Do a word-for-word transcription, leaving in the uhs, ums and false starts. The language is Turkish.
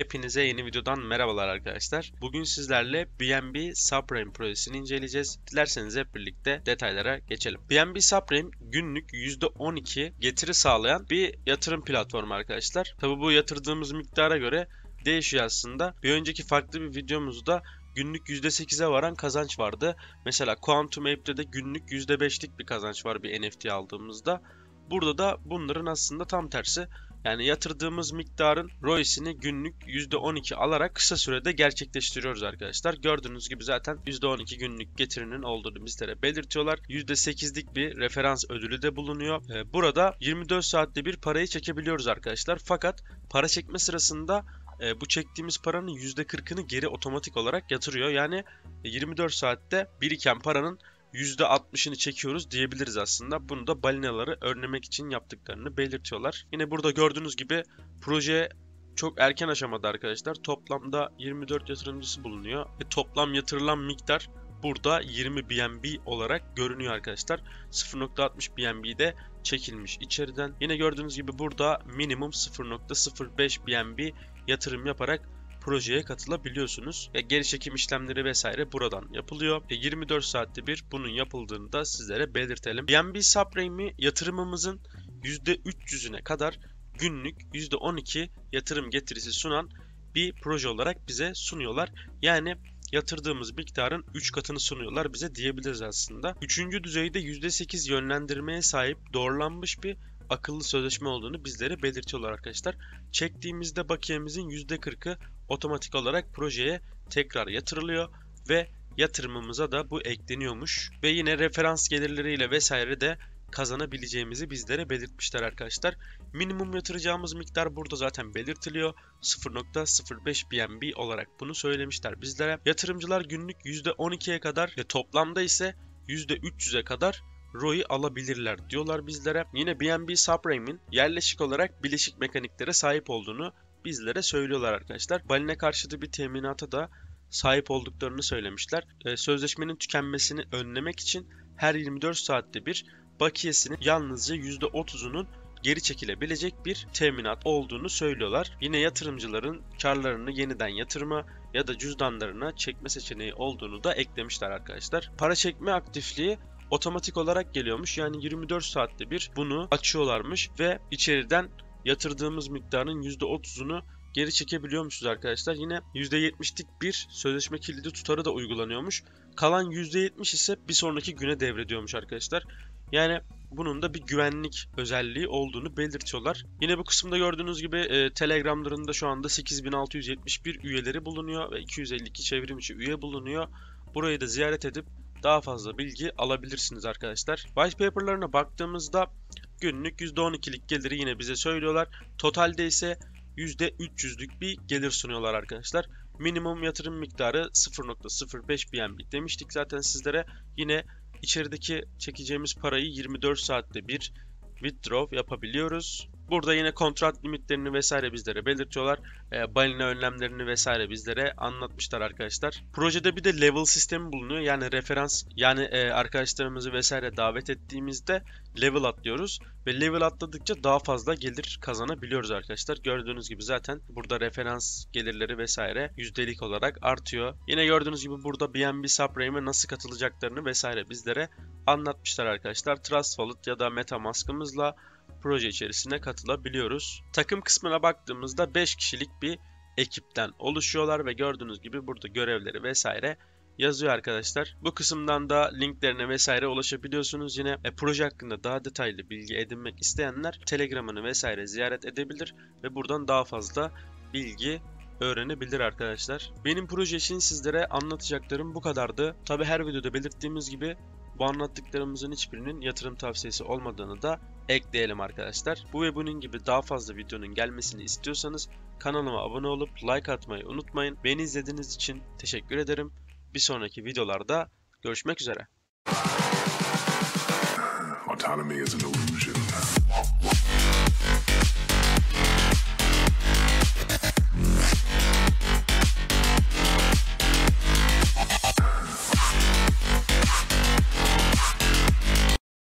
Hepinize yeni videodan merhabalar arkadaşlar. Bugün sizlerle B N B Subprime projesini inceleyeceğiz. Dilerseniz hep birlikte detaylara geçelim. B N B Subprime günlük yüzde on iki getiri sağlayan bir yatırım platformu arkadaşlar. Tabi bu yatırdığımız miktara göre değişiyor aslında. Bir önceki farklı bir videomuzda günlük yüzde sekize varan kazanç vardı. Mesela Quantum Ape'de de günlük yüzde beşlik bir kazanç var bir N F T aldığımızda. Burada da bunların aslında tam tersi. Yani yatırdığımız miktarın R O I'sini günlük yüzde on iki alarak kısa sürede gerçekleştiriyoruz arkadaşlar. Gördüğünüz gibi zaten yüzde on iki günlük getirinin olduğunu bizlere belirtiyorlar. yüzde sekizlik bir referans ödülü de bulunuyor. Burada yirmi dört saatte bir parayı çekebiliyoruz arkadaşlar. Fakat para çekme sırasında bu çektiğimiz paranın yüzde kırkını geri otomatik olarak yatırıyor. Yani yirmi dört saatte biriken paranın yüzde altmışını çekiyoruz diyebiliriz aslında. Bunu da balinaları önlemek için yaptıklarını belirtiyorlar. Yine burada gördüğünüz gibi proje çok erken aşamada arkadaşlar. Toplamda yirmi dört yatırımcısı bulunuyor. Ve toplam yatırılan miktar burada yirmi B N B olarak görünüyor arkadaşlar. sıfır nokta altmış B N B'de çekilmiş içeriden. Yine gördüğünüz gibi burada minimum sıfır nokta sıfır beş B N B yatırım yaparak projeye katılabiliyorsunuz. E, geri çekim işlemleri vesaire buradan yapılıyor. E, yirmi dört saatte bir bunun yapıldığını da sizlere belirtelim. B N B Subprime'i yatırımımızın yüzde üç yüzüne kadar günlük yüzde on iki yatırım getirisi sunan bir proje olarak bize sunuyorlar. Yani yatırdığımız miktarın üç katını sunuyorlar bize diyebiliriz aslında. Üçüncü düzeyde yüzde sekiz yönlendirmeye sahip doğrulanmış bir akıllı sözleşme olduğunu bizlere belirtiyorlar arkadaşlar. Çektiğimizde bakiyemizin yüzde kırkı otomatik olarak projeye tekrar yatırılıyor ve yatırımımıza da bu ekleniyormuş. Ve yine referans gelirleriyle vesaire de kazanabileceğimizi bizlere belirtmişler arkadaşlar. Minimum yatıracağımız miktar burada zaten belirtiliyor. sıfır nokta sıfır beş B N B olarak bunu söylemişler bizlere. Yatırımcılar günlük yüzde on ikiye kadar ve toplamda ise yüzde üç yüze kadar R O I alabilirler diyorlar bizlere. Yine B N B Subprime'in yerleşik olarak bileşik mekaniklere sahip olduğunu bizlere söylüyorlar arkadaşlar. Balina karşıtı bir teminata da sahip olduklarını söylemişler. Ee, sözleşmenin tükenmesini önlemek için her yirmi dört saatte bir bakiyesinin yalnızca yüzde otuzunun geri çekilebilecek bir teminat olduğunu söylüyorlar. Yine yatırımcıların karlarını yeniden yatırma ya da cüzdanlarına çekme seçeneği olduğunu da eklemişler arkadaşlar. Para çekme aktifliği otomatik olarak geliyormuş. Yani yirmi dört saatte bir bunu açıyorlarmış ve içeriden yatırdığımız miktarın yüzde otuzunu geri çekebiliyormuşuz arkadaşlar. Yine yüzde yetmişlik bir sözleşme kilidi tutarı da uygulanıyormuş. Kalan yüzde yetmiş ise bir sonraki güne devrediyormuş arkadaşlar. Yani bunun da bir güvenlik özelliği olduğunu belirtiyorlar. Yine bu kısımda gördüğünüz gibi e, Telegram'larında şu anda sekiz bin altı yüz yetmiş bir üyeleri bulunuyor ve iki yüz elli iki çevrim içi üye bulunuyor. Burayı da ziyaret edip daha fazla bilgi alabilirsiniz arkadaşlar. White paper'larına baktığımızda günlük yüzde on ikilik geliri yine bize söylüyorlar. Totalde ise yüzde üç yüzlük bir gelir sunuyorlar arkadaşlar. Minimum yatırım miktarı sıfır nokta sıfır beş B N B demiştik zaten sizlere. Yine içerideki çekeceğimiz parayı yirmi dört saatte bir withdraw yapabiliyoruz. Burada yine kontrat limitlerini vesaire bizlere belirtiyorlar. E, balina önlemlerini vesaire bizlere anlatmışlar arkadaşlar. Projede bir de level sistemi bulunuyor. Yani referans yani e, arkadaşlarımızı vesaire davet ettiğimizde level atlıyoruz. Ve level atladıkça daha fazla gelir kazanabiliyoruz arkadaşlar. Gördüğünüz gibi zaten burada referans gelirleri vesaire yüzdelik olarak artıyor. Yine gördüğünüz gibi burada B N B Subprime'e nasıl katılacaklarını vesaire bizlere anlatmışlar arkadaşlar. Trust Wallet ya da MetaMask'ımızla proje içerisine katılabiliyoruz. Takım kısmına baktığımızda beş kişilik bir ekipten oluşuyorlar ve gördüğünüz gibi burada görevleri vesaire yazıyor arkadaşlar. Bu kısımdan da linklerine vesaire ulaşabiliyorsunuz. Yine e, proje hakkında daha detaylı bilgi edinmek isteyenler Telegram'ını vesaire ziyaret edebilir ve buradan daha fazla bilgi öğrenebilir arkadaşlar. Benim proje için sizlere anlatacaklarım bu kadardı. Tabi her videoda belirttiğimiz gibi bu anlattıklarımızın hiçbirinin yatırım tavsiyesi olmadığını da ekleyelim arkadaşlar. Bu ve bunun gibi daha fazla videonun gelmesini istiyorsanız kanalıma abone olup like atmayı unutmayın. Beni izlediğiniz için teşekkür ederim. Bir sonraki videolarda görüşmek üzere. Autonomy is an illusion.